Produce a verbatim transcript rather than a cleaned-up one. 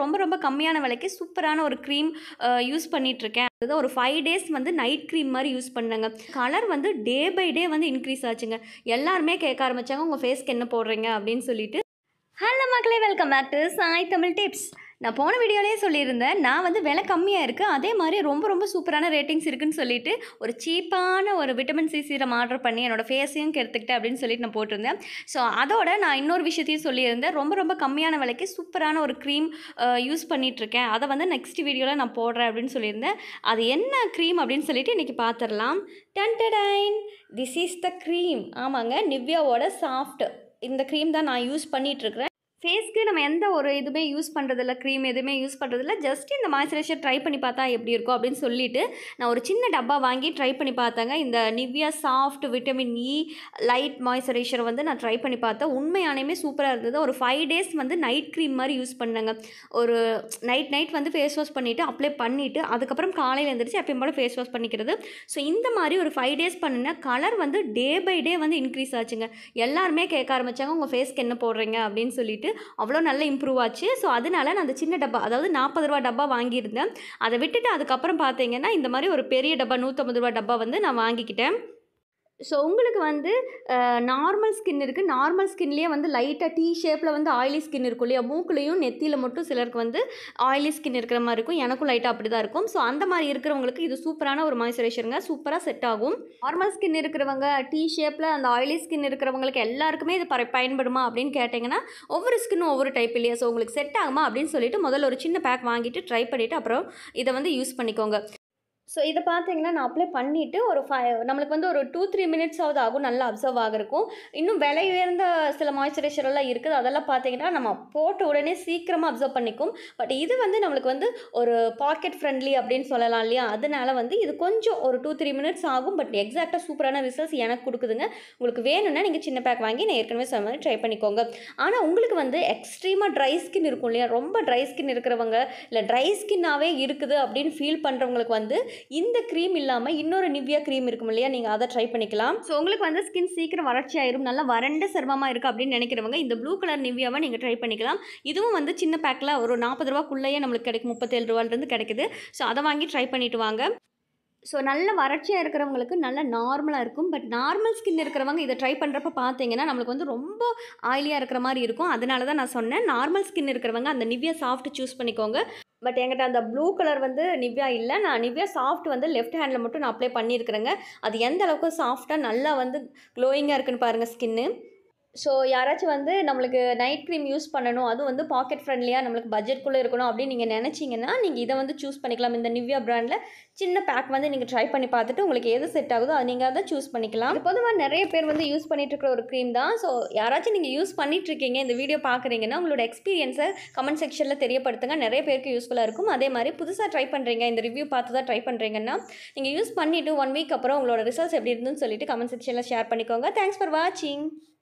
ரொம்ப ரொம்ப கம்மியான விலைக்கு சூப்பரான ஒரு க்ரீம் யூஸ் பண்ணிகிட்ருக்கேன். அதுதான் ஒரு ஃபைவ் டேஸ் வந்து நைட் க்ரீம் மாதிரி யூஸ் பண்ணேங்க. கலர் வந்து டே பை டே வந்து இன்க்ரீஸ் ஆச்சுங்க. எல்லாருமே கேட்க ஆரம்பித்தாங்க உங்கள் ஃபேஸ்க்கு என்ன போடுறீங்க அப்படின்னு சொல்லிட்டு. ஹலோ மக்களே, welcome back to Sai Tamil tips. நான் போன வீடியோலேயே சொல்லியிருந்தேன், நான் வந்து விலை கம்மியாக இருக்குது, அதே மாதிரி ரொம்ப ரொம்ப சூப்பரான ரேட்டிங்ஸ் இருக்குதுன்னு சொல்லிட்டு ஒரு சீப்பான ஒரு விட்டமின் சி சீரம் ஆர்டர் பண்ணி என்னோடய ஃபேஸையும் கெடுத்துக்கிட்டேன் அப்படின்னு சொல்லிட்டு நான் போட்டிருந்தேன். ஸோ அதோட நான் இன்னொரு விஷயத்தையும் சொல்லியிருந்தேன், ரொம்ப ரொம்ப கம்மியான விலைக்கு சூப்பரான ஒரு க்ரீம் யூஸ் பண்ணிகிட்ருக்கேன், அதை வந்து நெக்ஸ்ட் வீடியோவில் நான் போடுறேன் அப்படின்னு சொல்லியிருந்தேன். அது என்ன க்ரீம் அப்படின்னு சொல்லிட்டு இன்றைக்கி பார்த்துடலாம். டன் டடைன், திஸ் இஸ் த க்ரீம். ஆமாங்க, நிவ்யாவோட சாஃப்ட் இந்த க்ரீம் தான் நான் யூஸ் பண்ணிகிட்ருக்கிறேன். ஃபேஸ்க்கு நம்ம எந்த ஒரு இதுவுமே யூஸ் பண்ணுறதில்ல, க்ரீம் எதுவுமே யூஸ் பண்ணுறதில்ல. ஜஸ்ட் இந்த மாய்ஸ்சரைசர் ட்ரை பண்ணி பார்த்தா எப்படி இருக்கும் அப்படின்னு சொல்லிட்டு நான் ஒரு சின்ன டப்பா வாங்கி ட்ரை பண்ணி பார்த்தேங்க. இந்த Nivea soft vitamin E light மாய்ஸ்சரைசரை வந்து நான் ட்ரை பண்ணி பார்த்தேன். உண்மையானமே சூப்பராக இருந்தது. ஒரு ஃபைவ் டேஸ் வந்து நைட் க்ரீம் மாதிரி யூஸ் பண்ணேங்க. ஒரு நைட் நைட் வந்து ஃபேஸ் வாஷ் பண்ணிவிட்டு அப்ளை பண்ணிவிட்டு அதுக்கப்புறம் காலையில் எழுந்திரிச்சு எப்பயும் போல ஃபேஸ் வாஷ் பண்ணிக்கிறது. ஸோ இந்த மாதிரி ஒரு ஃபைவ் டேஸ் பண்ணினேன். கலர் வந்து டே பை டே வந்து இன்க்ரீஸ் ஆச்சுங்க. எல்லாருமே கேட்க ஆரம்பித்தாங்க உங்கள் ஃபேஸ்க்கு என்ன போடுறீங்க அப்படின்னு சொல்லிட்டு. அவ்வளோ நல்லா இம்ப்ரூவ் ஆச்சு. ஸோ அதனால நான் அந்த சின்ன டப்பா, அதாவது நாற்பது ரூபா டப்பா வாங்கியிருந்தேன். அதை விட்டுட்டு அதுக்கப்புறம் பார்த்தீங்கன்னா இந்த மாதிரி ஒரு பெரிய டப்பா நூற்றம்பது ரூபா டப்பா வந்து நான் வாங்கிக்கிட்டேன். ஸோ உங்களுக்கு வந்து நார்மல் ஸ்கின் இருக்குது. நார்மல் ஸ்கின்லேயே வந்து லைட்டாக டீ ஷேப்பில் வந்து ஆயிலி ஸ்கின் இருக்கும் இல்லையா, மூக்குலையும் நெத்தியில் மட்டும் சிலருக்கு வந்து ஆயிலி ஸ்கின் இருக்கிற மாதிரி இருக்கும். எனக்கும் லைட்டாக அப்படி தான் இருக்கும். ஸோ அந்த மாதிரி இருக்கிறவங்களுக்கு இது சூப்பரான ஒரு மாய்ஸ்சரைசருங்க, சூப்பராக செட் ஆகும். நார்மல் ஸ்கின் இருக்கிறவங்க, டீ ஷேப்பில் அந்த ஆயிலி ஸ்கின் இருக்கிறவங்களுக்கு எல்லாருக்குமே இது ப பயன்படுமா அப்படின்னு கேட்டிங்கன்னா ஒவ்வொரு ஸ்கின்னும் ஒவ்வொரு டைப் இல்லையா. ஸோ உங்களுக்கு செட் ஆகுமா அப்படின்னு சொல்லிட்டு முதல்ல ஒரு சின்ன பேக் வாங்கிட்டு ட்ரை பண்ணிவிட்டு அப்புறம் இதை வந்து யூஸ் பண்ணிக்கோங்க. ஸோ இதை பார்த்தீங்கன்னா நான் அப்ளை பண்ணிவிட்டு ஒரு ஃபைவ் நம்மளுக்கு வந்து ஒரு டூ த்ரீ மினிட்ஸாவது ஆகும் நல்லா அப்சர்வ் ஆகிருக்கும். இன்னும் விலை உயர்ந்த சில மாய்ஸ்சரைசர் எல்லாம் இருக்குது, அதெல்லாம் பார்த்தீங்கன்னா நம்ம போட்ட உடனே சீக்கிரமாக அப்சர்வ் பண்ணிக்கும். பட் இது வந்து நம்மளுக்கு வந்து ஒரு பாக்கெட் ஃப்ரெண்ட்லி அப்படின்னு சொல்லலாம் இல்லையா, அதனால வந்து இது கொஞ்சம் ஒரு டூ த்ரீ மினிட்ஸ் ஆகும். பட் எக்ஸாக்டாக சூப்பரான ரிசல்ட்ஸ் எனக்கு கொடுக்குதுங்க. உங்களுக்கு வேணும்னா நீங்கள் சின்ன பேக் வாங்கி நான் ஏற்கனவே சொன்ன மாதிரி ட்ரை பண்ணிக்கோங்க. ஆனால் உங்களுக்கு வந்து எக்ஸ்ட்ரீமாக ட்ரை ஸ்கின் இருக்கும் இல்லையா, ரொம்ப ட்ரை ஸ்கின் இருக்கிறவங்க இல்லை ட்ரை ஸ்கின்னாகவே இருக்குது அப்படின்னு ஃபீல் பண்ணுறவங்களுக்கு வந்து இந்த க்ரீம் இல்லாமல் இன்னொரு நிவ்யா க்ரீம் இருக்கும் இல்லையா, நீங்கள் அதை ட்ரை பண்ணிக்கலாம். ஸோ உங்களுக்கு வந்து ஸ்கின் சீக்கிரம் வறட்சி ஆயிரும், நல்லா வறண்ட சருமமாக இருக்குது அப்படின்னு நினைக்கிறவங்க இந்த ப்ளூ கலர் நிவ்யாவை நீங்கள் ட்ரை பண்ணிக்கலாம். இதுவும் வந்து சின்ன பேக்கில் ஒரு நாற்பது ரூபாக்குள்ளேயே நம்மளுக்கு கிடைக்கும், முப்பத்தேழு ரூபாயிலிருந்து கிடைக்குது. ஸோ அதை வாங்கி ட்ரை பண்ணிவிட்டு வாங்க. ஸோ நல்ல வறட்சியாக இருக்கிறவங்களுக்கு நல்ல நார்மலாக இருக்கும். பட் நார்மல் ஸ்கின் இருக்கிறவங்க இதை ட்ரை பண்ணுறப்ப பார்த்தீங்கன்னா நம்மளுக்கு வந்து ரொம்ப ஆயிலியாக இருக்கிற மாதிரி இருக்கும். அதனால தான் நான் சொன்னேன், நார்மல் ஸ்கின் இருக்கிறவங்க அந்த நிவ்யா சாஃப்ட் சூஸ் பண்ணிக்கோங்க. பட் என்கிட்ட அந்த ப்ளூ கலர் வந்து நிவ்யா இல்லை, நான் நிவ்யா சாஃப்ட் வந்து லெஃப்ட் ஹேண்டில் மட்டும் நான் அப்ளை பண்ணியிருக்கிறேங்க. அது எந்த அளவுக்கு சாஃப்டாக நல்லா வந்து க்ளோயிங்காக இருக்குன்னு பாருங்கள் ஸ்கின்னு. ஸோ யாராச்சும் வந்து நம்மளுக்கு நைட் க்ரீம் யூஸ் பண்ணணும், அதுவும் வந்து பாக்கெட் ஃப்ரெண்ட்லியாக நம்மளுக்கு பட்ஜெட்குள்ளே இருக்கணும் அப்படின்னு நீங்கள் நினச்சிங்கன்னா நீங்கள் இதை வந்து சூஸ் பண்ணிக்கலாம். இந்த நிவ்யா பிராண்டில் சின்ன பேக் வந்து நீங்கள் ட்ரை பண்ணி பார்த்துட்டு உங்களுக்கு எது செட் ஆகுதோ அது நீங்கள் அதை சூஸ் பண்ணிக்கலாம். பொதுவாக நிறைய பேர் வந்து யூஸ் பண்ணிட்டு இருக்கிற ஒரு க்ரீம் தான். ஸோ யாராச்சும் நீங்கள் யூஸ் பண்ணிட்டுருக்கீங்க, இந்த வீடியோ பார்க்குறீங்கன்னா உங்களோட எக்ஸ்பீரியன்ஸை கமெண்ட் செக்ஷனில் தெரியப்படுத்துங்க. நிறைய பேருக்கு யூஸ்ஃபுல்லாக இருக்கும். அதே மாதிரி புதுசாக ட்ரை பண்ணுறீங்க, இந்த ரிவ்யூ பார்த்து தான் ட்ரை பண்ணுறீங்கன்னா நீங்கள் யூஸ் பண்ணிவிட்டு ஒன் வீக் அப்புறம் உங்களோட ரிசல்ட்ஸ் எப்படி இருந்துன்னு சொல்லிட்டு கமெண்ட் செக்ஷனில் ஷேர் பண்ணிக்கோங்க. தேங்க்ஸ் ஃபார் வாட்சிங்.